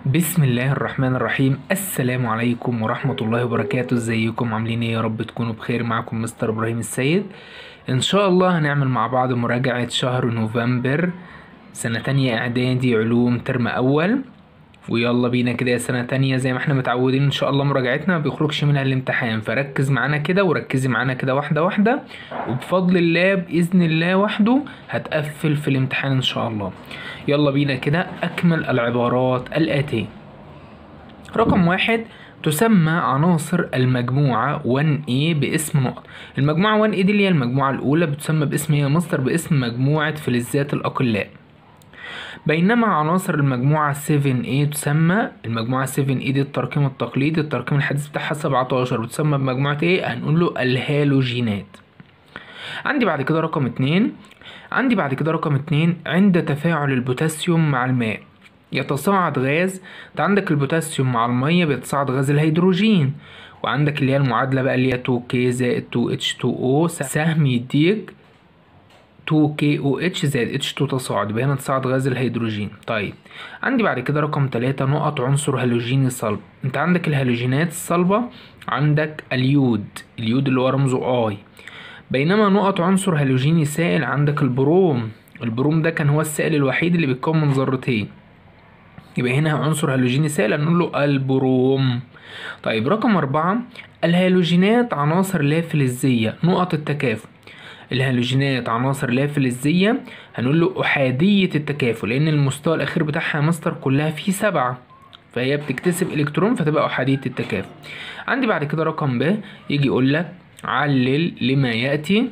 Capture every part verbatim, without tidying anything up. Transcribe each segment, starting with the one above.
بسم الله الرحمن الرحيم. السلام عليكم ورحمة الله وبركاته. ازيكم عاملين ايه؟ يا رب تكونوا بخير. معكم مستر ابراهيم السيد. ان شاء الله هنعمل مع بعض مراجعة شهر نوفمبر سنة تانية اعدادي علوم ترم اول. ويلا بينا كده يا سنة تانية، زي ما احنا متعودين ان شاء الله مراجعتنا ما بيخرجش منها الامتحان، فركز معانا كده وركزي معانا كده واحدة واحدة، وبفضل الله بإذن الله وحده هتقفل في الامتحان ان شاء الله. يلا بينا كده. اكمل العبارات الآتية. رقم واحد: تسمى عناصر المجموعة واحد إيه باسم نقط. المجموعة واحد إيه دي اللي هي المجموعة الأولى بتسمى باسم ايه يا مستر؟ باسم مجموعة فلزات الأقلاء. بينما عناصر المجموعة سبعة إيه تسمى، المجموعة سبعة إيه دي الترقيم التقليدي، الترقيم الحديث بتاعها سبعتاشر، بتسمى بمجموعة ايه؟ هنقول له الهالوجينات. عندي بعد كده رقم اتنين عندي بعد كده رقم اتنين عند تفاعل البوتاسيوم مع الماء يتصاعد غاز. انت عندك البوتاسيوم مع المية بيتصاعد غاز الهيدروجين، وعندك اللي هي المعادلة بقى اللي هي اتنين كي زائد اتنين اتش اتنين او، سهم يديك اتنين كي او اتش زائد اتش اتنين تصاعد، يبقى هنا تصاعد غاز الهيدروجين. طيب عندي بعد كده رقم تلاتة نقط عنصر هالوجيني صلب. انت عندك الهالوجينات الصلبة، عندك اليود اليود اللي هو رمزه اي. بينما نقط عنصر هالوجيني سائل عندك البروم. البروم ده كان هو السائل الوحيد اللي بيتكون من ذرتين، يبقى هنا عنصر هالوجيني سائل هنقول له البروم. طيب رقم أربعة: الهالوجينات عناصر لا فلزية نقط التكافؤ. الهالوجينات عناصر لا فلزية هنقول له أحادية التكافؤ، لأن المستوى الأخير بتاعها يا مستر كلها فيه سبعة، فهي بتكتسب إلكترون فتبقى أحادية التكافؤ. عندي بعد كده رقم ب، يجي يقول لك علل لما يأتي.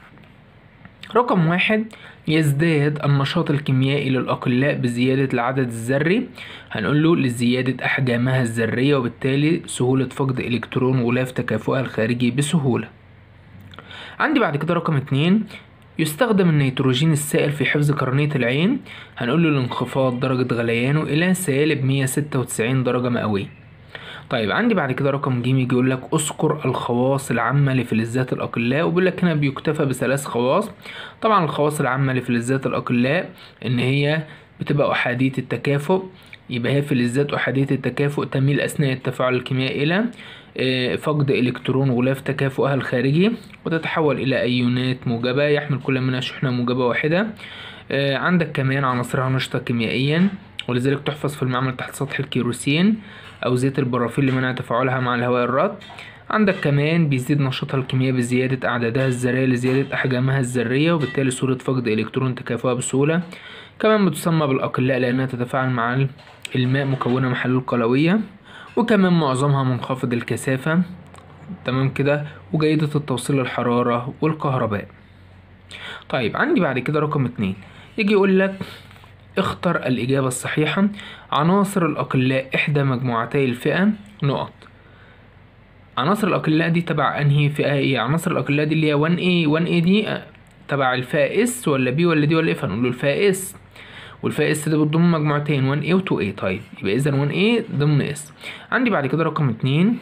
رقم واحد: يزداد النشاط الكيميائي للأقلاء بزيادة العدد الذري. هنقول له لزيادة أحجامها الذرية، وبالتالي سهولة فقد إلكترون غلاف تكافؤها الخارجي بسهولة. عندي بعد كده رقم اتنين: يستخدم النيتروجين السائل في حفظ قرنية العين. هنقول له لانخفاض درجة غليانه إلى سالب مية ستة وتسعين درجة مئوية. طيب عندي بعد كده رقم ج، يجي يقول لك اذكر الخواص العامة لفلزات الأقلاء، وبيقول لك هنا بيكتفى بثلاث خواص. طبعا الخواص العامة لفلزات الأقلاء إن هي بتبقى أحادية التكافؤ، يبقى هي فلزات أحادية التكافؤ تميل أثناء التفاعل الكيميائي إلى فقد إلكترون غلاف تكافؤها الخارجي، وتتحول إلى أيونات موجبة يحمل كل منها شحنة موجبة واحدة. عندك كمان عناصرها نشطة كيميائيا، ولذلك تحفظ في المعمل تحت سطح الكيروسين أو زيت البرافيل لمنع تفاعلها مع الهواء الرطب. عندك كمان بيزيد نشاطها الكيميائي بزيادة أعدادها الذرية لزيادة أحجامها الذرية، وبالتالي سهولة فقد إلكترون تكافؤها بسهولة. كمان بتسمى بالأقلاء لأنها تتفاعل مع الماء مكونة محلول قلوية، وكمان معظمها منخفض الكثافة. تمام كده، وجيدة التوصيل للحرارة والكهرباء. طيب عندي بعد كده رقم اتنين، يجي يقول لك اختر الإجابة الصحيحة. عناصر الأقلاء إحدى مجموعتي الفئة نقط. عناصر الأقلاء دي تبع أنهي فئة؟ إيه عناصر الأقلاء دي اللي هي واحد إيه؟ واحد إيه دي تبع الفئة S ولا B ولا D ولا F؟ هنقول له الفئة S، والفئة S دي بتضم مجموعتين واحد إيه و اتنين إيه. طيب يبقى إذا واحد إيه ضمن S. عندي بعد كده رقم اتنين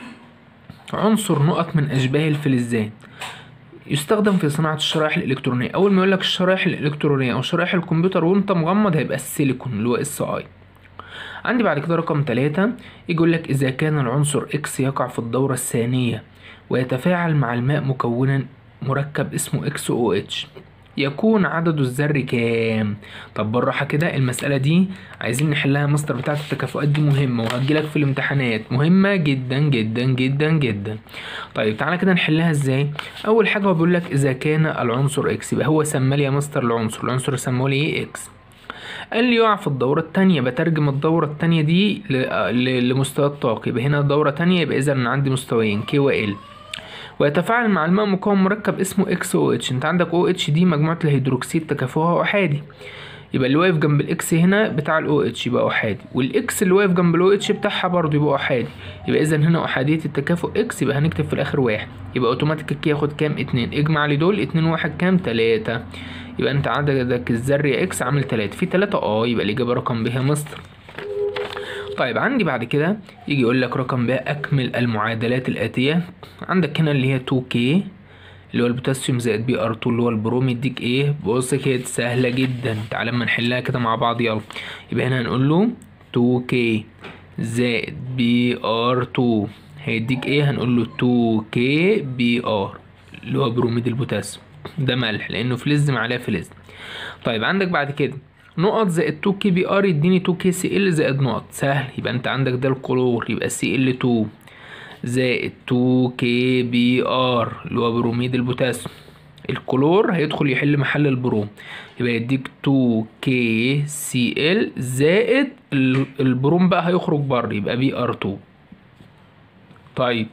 عنصر نقط من أشباه الفلزات يستخدم في صناعة الشرائح الإلكترونية. أول ما يقولك الشرائح الإلكترونية أو شرائح الكمبيوتر وأنت مغمض هيبقى السيليكون اللي هو اس اي. عندي بعد كده رقم تلاتة، يقولك إذا كان العنصر إكس يقع في الدورة الثانية ويتفاعل مع الماء مكونا مركب اسمه إكس أو إتش، يكون عدده الذري كام؟ طب بالراحة كده، المسألة دي عايزين نحلها. مستر بتاعة التكافؤات دي مهمة وهتجيلك في الامتحانات، مهمة جدا جدا جدا جدا. طيب تعالى كده نحلها ازاي. أول حاجة هو بيقولك إذا كان العنصر إكس، يبقى هو سمالي يا مستر العنصر العنصر سمولي إيه؟ إكس. قال لي يقع في الدورة التانية، بترجم الدورة التانية دي لمستوى الطاقة، يبقى هنا دورة تانية، يبقى إذا أنا عندي مستويين كي و ال، ويتفاعل مع الماء مكون مركب اسمه إكس أو إتش. انت عندك او اتش دي مجموعة الهيدروكسيد تكافؤها أحادي، يبقى اللي واقف جنب الإكس هنا بتاع الأو إتش يبقى أحادي، والإكس اللي واقف جنب الأو إتش بتاعها برضه يبقى أحادي، يبقى إذا هنا أحادية التكافؤ إكس، يبقى هنكتب في الآخر واحد، يبقى أوتوماتيك الكي ياخد كام؟ اتنين. اجمع لي دول، اتنين واحد كام؟ تلاتة. يبقى أنت عددك الذري إكس عامل تلاتة، في تلاتة أه، يبقى الإجابة رقم ب يا مستر. طيب عندي بعد كده يجي يقول لك رقم ب أكمل المعادلات الآتية. عندك هنا اللي هي اتنين كي اللي هو البوتاسيوم زائد بي ار اتنين اللي هو البروم يديك ايه؟ بص كده سهله جدا، تعالى اما نحلها كده مع بعض. يلا يبقى هنا هنقول له تو كي زائد بي ار اتنين هيديك ايه؟ هنقول له تو كي بي ار اللي هو بروميد البوتاسيوم، ده ملح لانه فلز معلقه فلز. طيب عندك بعد كده نقط زائد تو كي بي ار يديني تو كي سي ال زائد نقط، سهل. يبقى انت عندك ده الكلور، يبقى سي ال اتنين زائد تو كي بي ار اللي هو بروميد البوتاسيوم. الكلور هيدخل يحل محل البروم، يبقى يديك تو كي سي ال زائد البروم بقى هيخرج بره يبقى بي ار اتنين. طيب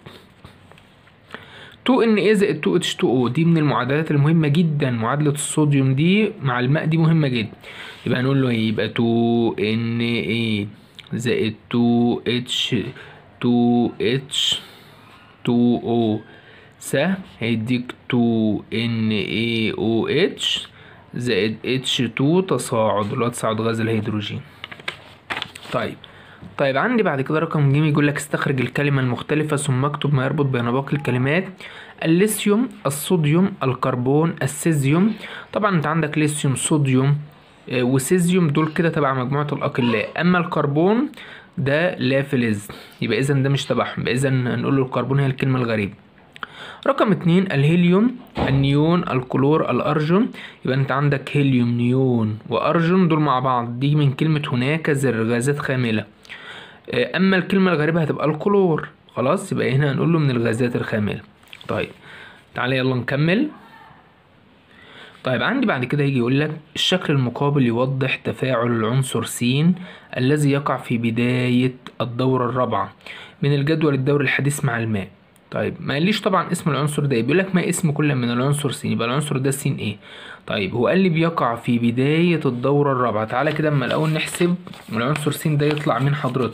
تو ان ايه زائد تو اتش تو او دي من المعادلات المهمه جدا، معادله الصوديوم دي مع الماء دي مهمه جدا. يبقى هنقول له ايه؟ يبقى تو ان ايه زائد تو اتش تو اتش تو او سهم هيديك تو ان ايه او اتش زائد اتش اتنين تصاعد اللي هو تصاعد غاز الهيدروجين. طيب طيب عندي بعد كده رقم ج يقول لك استخرج الكلمة المختلفة ثم اكتب ما يربط بين باقي الكلمات. الليثيوم، الصوديوم، الكربون، السيزيوم. طبعا انت عندك ليثيوم، صوديوم وسيزيوم دول كده تبع مجموعة الأقلاء، أما الكربون ده لا فلز، يبقى إذا ده مش تبعهم، يبقى إذا هنقول له الكربون هي الكلمة الغريبة. رقم اتنين الهيليوم، النيون، الكلور، الأرجون. يبقى أنت عندك هيليوم، نيون وأرجون دول مع بعض، دي من كلمة هناك زر غازات خاملة. أما الكلمة الغريبة هتبقى الكلور، خلاص. يبقى هنا هنقول له من الغازات الخاملة. طيب تعالى يلا نكمل. طيب عندي بعد كده يجي يقول لك الشكل المقابل يوضح تفاعل العنصر س الذي يقع في بداية الدورة الرابعة من الجدول الدوري الحديث مع الماء. طيب ما قاليش طبعا اسم العنصر ده، بيقول لك ما اسم كل من العنصر س، يبقى العنصر ده س ايه. طيب هو قال لي بيقع في بداية الدورة الرابعة. تعالى كده اما الاول نحسب العنصر س ده يطلع من حضرته.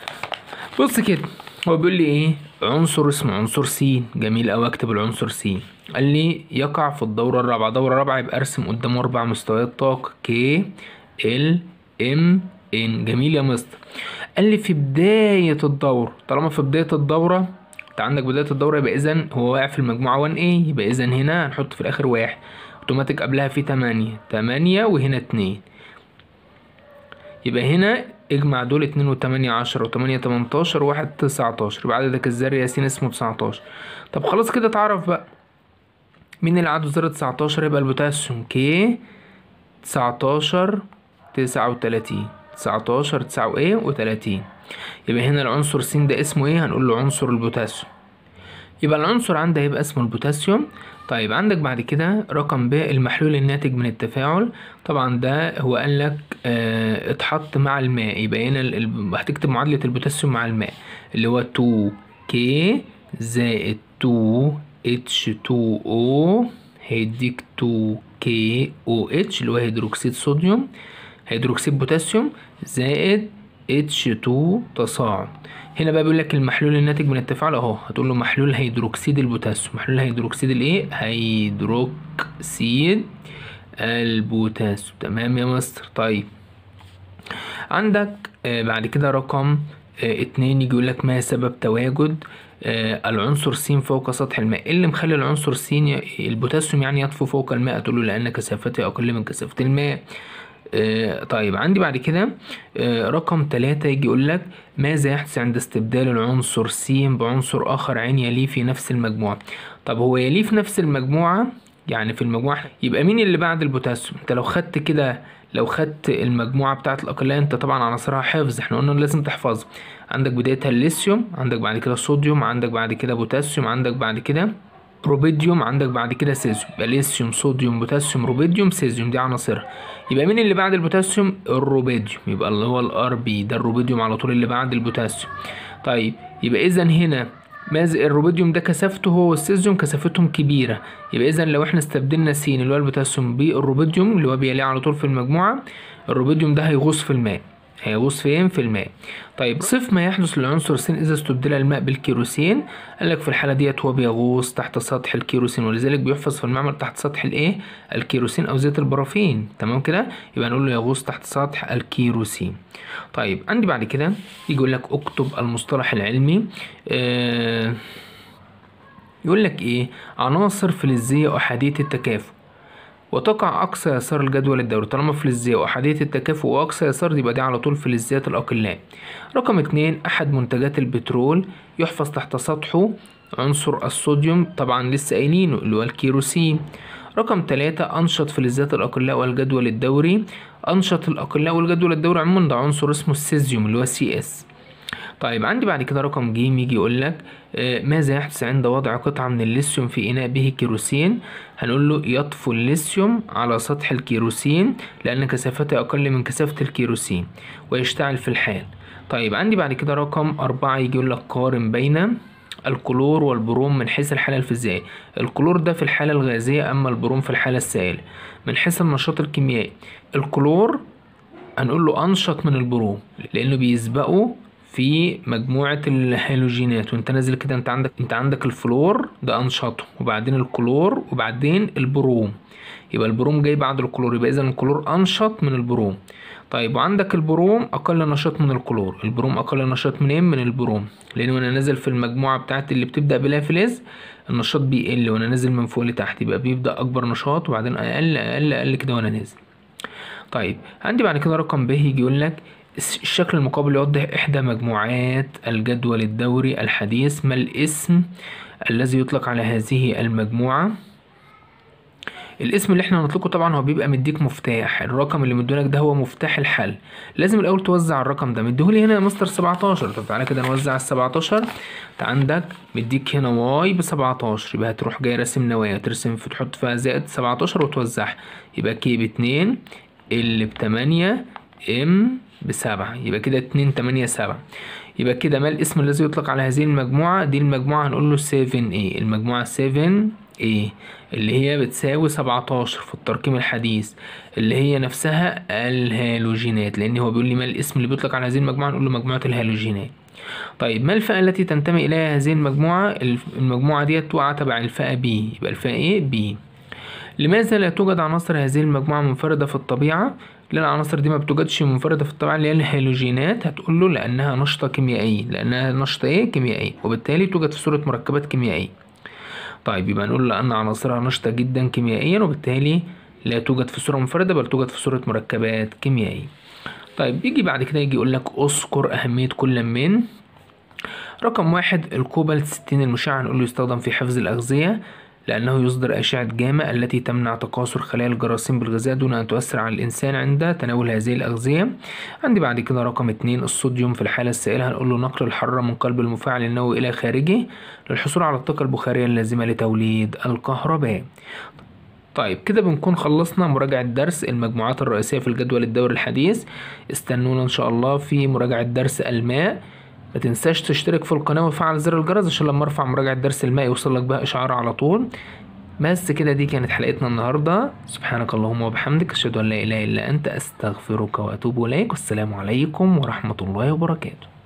بص كده هو بيقول لي ايه؟ عنصر اسمه عنصر س، جميل اوي، اكتب العنصر س. قال لي يقع في الدورة الرابعة، الدورة الرابعة يبقى ارسم قدامه اربع مستويات طاقة ك ال ام ان، جميل يا مستر. قال لي في بداية الدورة، طالما في بداية الدورة انت عندك بداية الدورة يبقى اذا هو واقع في المجموعة واحد ايه، يبقى اذا هنا هنحط في الاخر واحد اوتوماتيك، قبلها في تمانية تمانية وهنا اتنين، يبقى هنا اجمع دول اتنين وتمانية عشرة وتمانية تمنتاشر وواحد تسعتاشر، يبقى عددك الذري يا س اسمه تسعتاشر. طب خلاص كده اتعرف بقى مين اللي عنده ذرة تسعتاشر، يبقى البوتاسيوم ك تسعتاشر تسعة وتلاتين، تسعتاشر تسعة ايه وتلاتين. يبقى هنا العنصر س ده اسمه ايه؟ هنقول له عنصر البوتاسيوم. يبقى العنصر عندي هيبقى اسمه البوتاسيوم. طيب عندك بعد كده رقم ب المحلول الناتج من التفاعل. طبعا ده هو قال لك اه اتحط مع الماء، يبقى هنا هتكتب معادلة البوتاسيوم مع الماء اللي هو تو كي زائد تو اتش تو او هيديك تو كي او اتش اللي هو هيدروكسيد صوديوم، هيدروكسيد بوتاسيوم زائد اتش اتنين تصاعد. هنا بقى بيقول لك المحلول الناتج من التفاعل اهو، هتقول له محلول هيدروكسيد البوتاسيوم، محلول هيدروكسيد الايه؟ هيدروكسيد البوتاسيوم، تمام يا مستر. طيب عندك آه بعد كده رقم آه اتنين يجي يقول لك ما سبب تواجد آه العنصر س فوق سطح الماء؟ ايه اللي مخلي العنصر س البوتاسيوم يعني يطفو فوق الماء؟ تقول له لان كثافته اقل من كثافة الماء. آه طيب عندي بعد كده آه رقم تلاتة يجي يقول لك ماذا يحدث عند استبدال العنصر س بعنصر آخر عين يليه في نفس المجموعة؟ طب هو يليه في نفس المجموعة يعني في المجموعة، يبقى مين اللي بعد البوتاسيوم؟ انت لو خدت كده لو خدت المجموعة بتاعة الأقلاء انت طبعا عناصرها حفظ، احنا قلنا لازم تحفظها. عندك بدايتها الليثيوم، عندك بعد كده صوديوم، عندك بعد كده بوتاسيوم، عندك بعد كده روبيديوم، عندك بعد كده سيزيوم. يبقى ليثيوم صوديوم بوتاسيوم روبيديوم سيزيوم، دي عناصرها. يبقى مين اللي بعد البوتاسيوم؟ الروبيديوم، يبقى اللي هو الار بي ده الروبيديوم على طول اللي بعد البوتاسيوم. طيب يبقى اذا هنا ماذا الروبيديوم ده كثافته هو والسيزيوم كثافتهم كبيره، يبقى اذا لو احنا استبدلنا س اللي هو البوتاسيوم بالروبيديوم اللي هو بيليه على طول في المجموعه، الروبيديوم ده هيغوص في الماء، هيغوص فين؟ في الماء. طيب صف ما يحدث للعنصر س اذا استبدل الماء بالكيروسين. قال لك في الحاله ديت هو بيغوص تحت سطح الكيروسين، ولذلك بيحفظ في المعمل تحت سطح الايه؟ الكيروسين او زيت البرافين، تمام كده؟ يبقى نقول له يغوص تحت سطح الكيروسين. طيب عندي بعد كده يجي يقول لك اكتب المصطلح العلمي. آه يقول لك ايه؟ عناصر فلزيه احاديه التكافؤ. وتقع أقصى يسار الجدول الدوري. طالما فلزية وأحادية التكافؤ وأقصى يسار يبقى دي على طول فلزيات الأقلاء. رقم اتنين، أحد منتجات البترول يحفظ تحت سطحه عنصر الصوديوم، طبعا لسه قايلينه اللي هو الكيروسين. رقم تلاتة، أنشط فلزات الأقلاء والجدول الدوري. أنشط الأقلاء والجدول الدوري عموما ده عنصر اسمه السيزيوم اللي هو سي اس. طيب عندي بعد كده رقم ج، يجي يقول لك آه ماذا يحدث عند وضع قطعة من الليثيوم في إناء به كيروسين؟ هنقول له يطفو الليثيوم على سطح الكيروسين لأن كثافته أقل من كثافة الكيروسين ويشتعل في الحال. طيب عندي بعد كده رقم أربعة، يجي يقول لك قارن بين الكلور والبروم من حيث الحالة الفيزيائية. الكلور ده في الحالة الغازية، أما البروم في الحالة السائلة. من حيث النشاط الكيميائي الكلور هنقول له أنشط من البروم لأنه بيسبقوا في مجموعة الهالوجينات، وانت نازل كده انت عندك انت عندك الفلور ده انشطه، وبعدين الكلور، وبعدين البروم. يبقى البروم جاي بعد الكلور، يبقى اذا الكلور انشط من البروم. طيب وعندك البروم اقل نشاط من الكلور. البروم اقل نشاط منين؟ من البروم، لان وانا نازل في المجموعة بتاعت اللي بتبدأ بلا فلز النشاط بيقل وانا نازل من فوق لتحت، يبقى بيبدأ اكبر نشاط وبعدين اقل اقل اقل كده وانا نازل. طيب عندي بعد كده رقم ب، يجي يقول لك الشكل المقابل يوضح إحدى مجموعات الجدول الدوري الحديث. ما الاسم الذي يطلق على هذه المجموعة؟ الاسم اللي احنا هنطلقه طبعا هو بيبقى مديك مفتاح، الرقم اللي مديونك ده هو مفتاح الحل. لازم الأول توزع الرقم ده، مديهولي هنا يا مستر سبعتاشر. طب تعالى كده نوزع السبعتاشر. انت عندك مديك هنا واي بسبعتاشر، يبقى هتروح جاي راسم نوايا ترسم في تحط فيها زائد سبعتاشر وتوزعها، يبقى كي باتنين، ال بتمانية، ام بسبعة، يبقى كده اتنين تمانية سبعة. يبقى كده ما الاسم الذي يطلق على هذه المجموعة؟ دي المجموعة هنقول له سفن ايه، المجموعة سفن ايه اللي هي بتساوي سبعتاشر في الترقيم الحديث، اللي هي نفسها الهالوجينات، لان هو بيقول لي ما الاسم اللي بيطلق على هذه المجموعة، نقول له مجموعة الهالوجينات. طيب ما الفئة التي تنتمي اليها هذه المجموعة؟ المجموعة ديت تقع تبع الفئة بي، يبقى الفئة ايه؟ بي. لماذا لا توجد عناصر هذه المجموعة منفردة في الطبيعة؟ لأن العناصر دي ما بتوجدش منفردة في الطبيعة اللي هي الهالوجينات. هتقول له لأنها نشطة كيميائيا، لأنها نشطة إيه؟ كيميائيا، وبالتالي توجد في صورة مركبات كيميائية. طيب يبقى نقول لأن عناصرها نشطة جدا كيميائيا وبالتالي لا توجد في صورة منفردة بل توجد في صورة مركبات كيميائية. طيب يجي بعد كده يجي يقول لك اذكر أهمية كل من. رقم واحد، الكوبالت ستين المشع هنقول له يستخدم في حفظ الأغذية لأنه يصدر أشعة جاما التي تمنع تكاثر خلايا الجراثيم بالغذاء دون أن تؤثر على الإنسان عند تناول هذه الأغذية. عندي بعد كده رقم اتنين، الصوديوم في الحالة السائلة هنقول له نقل الحرارة من قلب المفاعل النووي إلى خارجه للحصول على الطاقة البخارية اللازمة لتوليد الكهرباء. طيب كده بنكون خلصنا مراجعة درس المجموعات الرئيسية في الجدول الدوري الحديث. استنونا إن شاء الله في مراجعة درس الماء. ما تنساش تشترك في القناة وفعل زر الجرس عشان لما ارفع مراجعة درس الماء يوصلك بقى اشعار على طول. بس كده دي كانت حلقتنا النهاردة. سبحانك اللهم وبحمدك، اشهد ان لا اله الا انت، استغفرك واتوب اليك، والسلام عليكم ورحمة الله وبركاته.